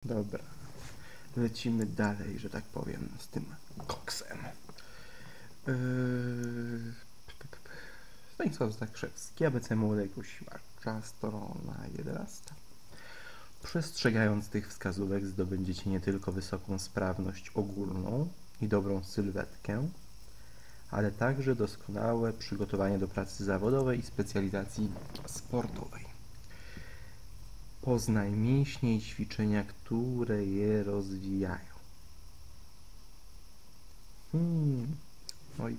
Dobra, lecimy dalej, że tak powiem, z tym koksem. Stanisław Zakrzewski, ABC Młodego Siłacza, strona 11. Przestrzegając tych wskazówek zdobędziecie nie tylko wysoką sprawność ogólną i dobrą sylwetkę, ale także doskonałe przygotowanie do pracy zawodowej i specjalizacji sportowej. Poznaj mięśnie i ćwiczenia, które je rozwijają. Oj.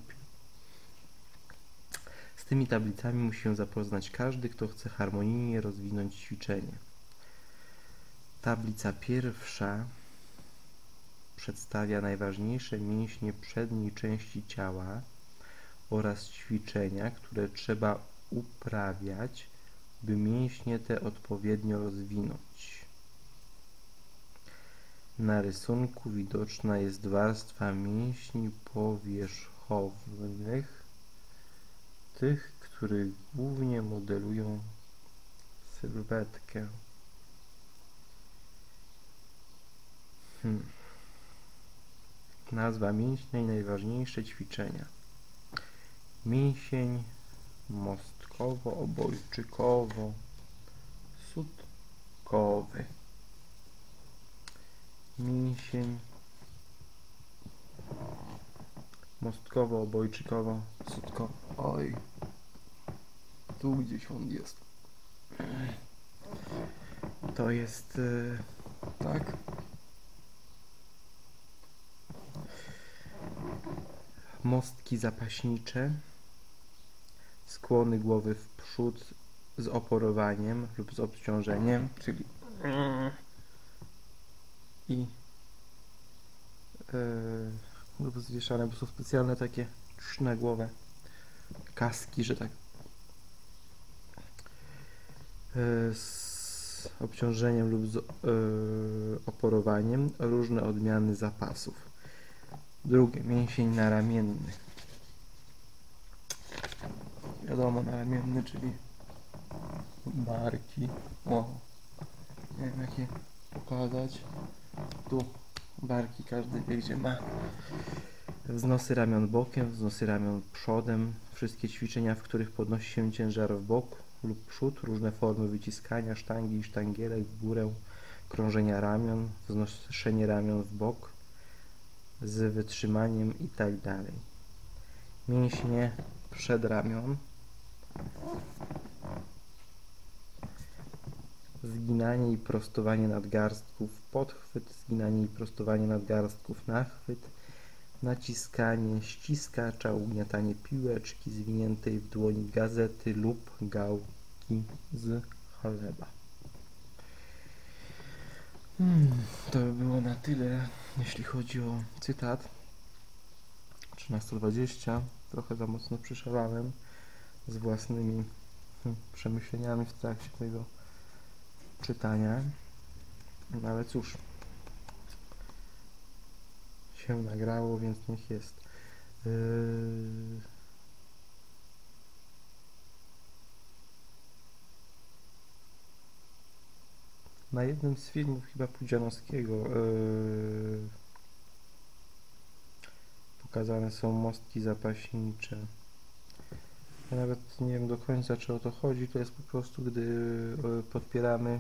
Z tymi tablicami musi się zapoznać każdy, kto chce harmonijnie rozwinąć ćwiczenie. Tablica pierwsza przedstawia najważniejsze mięśnie przedniej części ciała oraz ćwiczenia, które trzeba uprawiać, by mięśnie te odpowiednio rozwinąć. Na rysunku widoczna jest warstwa mięśni powierzchownych, tych, których głównie modelują sylwetkę. Nazwa mięśnia i najważniejsze ćwiczenia. Mięsień mostkowo-obojczykowo-sutkowy. Mięsień mostkowo-obojczykowo-sutkowy. Oj, tu gdzieś on jest. To jest tak. Mostki zapaśnicze, skłony głowy w przód z oporowaniem lub z obciążeniem, czyli lub zwieszane, bo są specjalne takie na głowę kaski, że tak, z obciążeniem lub z oporowaniem, różne odmiany zapasów. Drugie, mięsień naramienny. Wiadomo, naramienny, czyli barki. O, nie wiem jak je pokazać. Tu barki, każdy wie gdzie ma. Wznosy ramion bokiem, wznosy ramion przodem. Wszystkie ćwiczenia, w których podnosi się ciężar w bok lub przód. Różne formy wyciskania sztangi i sztangierek w górę. Krążenia ramion, wznoszenie ramion w bok z wytrzymaniem i tak dalej. Mięśnie przedramion, zginanie i prostowanie nadgarstków, podchwyt, zginanie i prostowanie nadgarstków, nachwyt, naciskanie ściskacza, ugniatanie piłeczki zwiniętej w dłoni gazety lub gałki z chleba. To by było na tyle, jeśli chodzi o cytat. 13:20. Trochę za mocno przyszalałem z własnymi przemyśleniami w trakcie tego czytania. No ale cóż, się nagrało, więc niech jest. Na jednym z filmów chyba Pudzianowskiego pokazane są mostki zapaśnicze. Ja nawet nie wiem do końca, czy o to chodzi. To jest po prostu, gdy podpieramy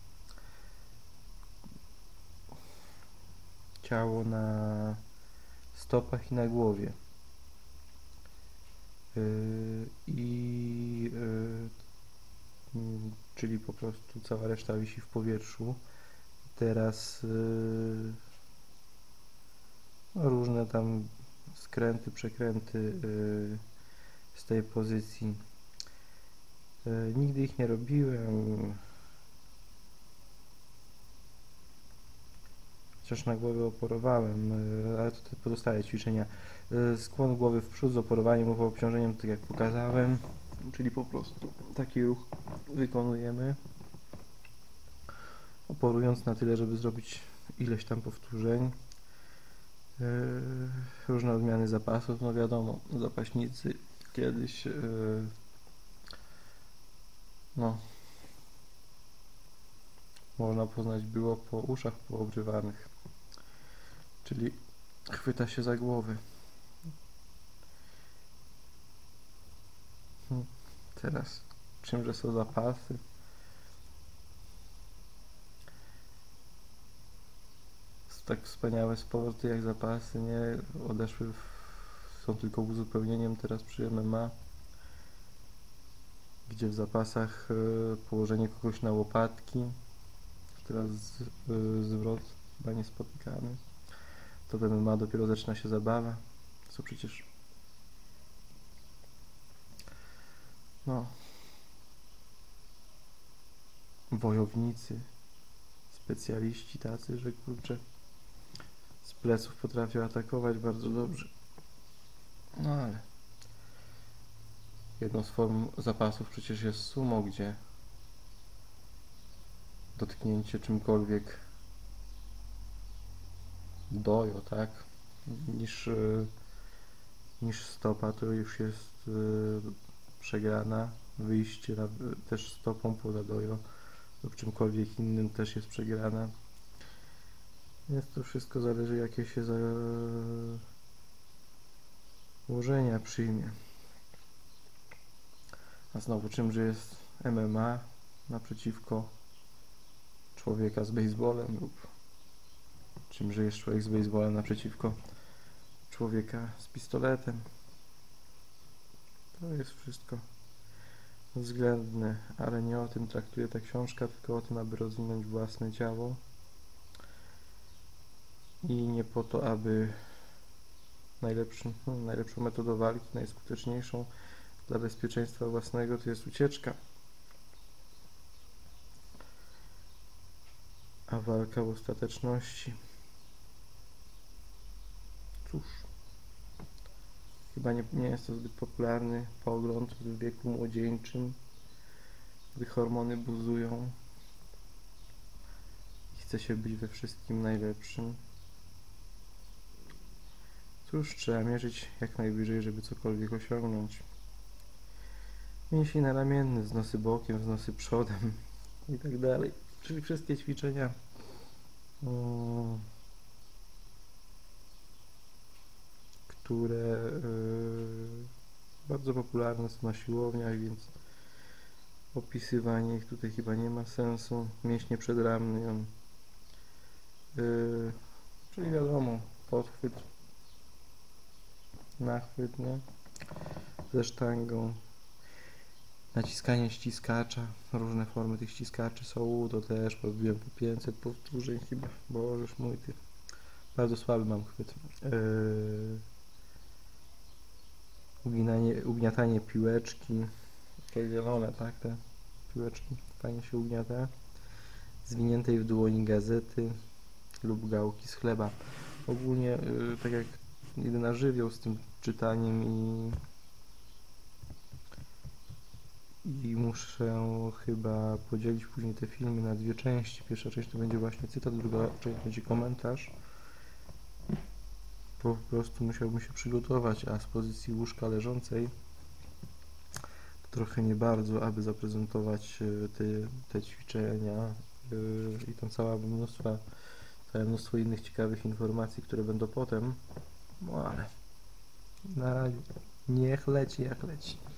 ciało na stopach i na głowie. Czyli po prostu cała reszta wisi w powietrzu. Teraz różne tam skręty, przekręty z tej pozycji. Nigdy ich nie robiłem. Chociaż na głowie oporowałem, ale to te pozostałe ćwiczenia. Skłon głowy w przód z oporowaniem lub obciążeniem, tak jak pokazałem. Czyli po prostu taki ruch wykonujemy, oporując na tyle, żeby zrobić ileś tam powtórzeń. Różne odmiany zapasów, no wiadomo, zapaśnicy kiedyś można poznać było po uszach poobrywanych, czyli chwyta się za głowy. Teraz czymże są zapasy? Tak wspaniałe sporty jak zapasy, nie? Odeszły, są tylko uzupełnieniem teraz przy MMA, gdzie w zapasach położenie kogoś na łopatki, teraz zwrot chyba niespotykany, to w MMA dopiero zaczyna się zabawa, co przecież wojownicy, specjaliści tacy, że kurczę, z pleców potrafią atakować bardzo dobrze. No ale jedną z form zapasów przecież jest sumo, gdzie dotknięcie czymkolwiek dojo, tak, niż stopa, to już jest przegrana. Wyjście też stopą poza dojo lub czymkolwiek innym też jest przegrana. Więc to wszystko zależy, jakie się założenia przyjmie. A znowu czymże jest MMA naprzeciwko człowieka z baseballem, lub czymże jest człowiek z baseballem naprzeciwko człowieka z pistoletem. To jest wszystko względne, ale nie o tym traktuje ta książka, tylko o tym, aby rozwinąć własne ciało i nie po to, aby najlepszą metodą walki, najskuteczniejszą dla bezpieczeństwa własnego to jest ucieczka, a walka w ostateczności, cóż, chyba nie jest to zbyt popularny pogląd w wieku młodzieńczym, gdy hormony buzują i chce się być we wszystkim najlepszym. Cóż, trzeba mierzyć jak najwyżej, żeby cokolwiek osiągnąć. Mięsień naramienny, wznosy bokiem, wznosy przodem i tak dalej. Czyli wszystkie ćwiczenia które bardzo popularne są na siłowniach, więc opisywanie ich tutaj chyba nie ma sensu. Mięśnie przedramion, czyli wiadomo, podchwyt, nachwyt, nie? Ze sztangą, naciskanie ściskacza, różne formy tych ściskaczy są, to też robiłem po 500 powtórzeń chyba, bożeż mój ty, bardzo słaby mam chwyt. Ugniatanie piłeczki, takie zielone, tak, te piłeczki, fajnie się ugniata, zwiniętej w dłoni gazety lub gałki z chleba. Ogólnie, tak jak jedyna żywioł z tym czytaniem i muszę chyba podzielić później te filmy na dwie części. Pierwsza część to będzie właśnie cytat, druga część będzie komentarz. Po prostu musiałbym się przygotować, a z pozycji łóżka leżącej to trochę nie bardzo, aby zaprezentować te ćwiczenia i tam całe mnóstwo innych ciekawych informacji, które będą potem. No ale na razie niech leci jak leci.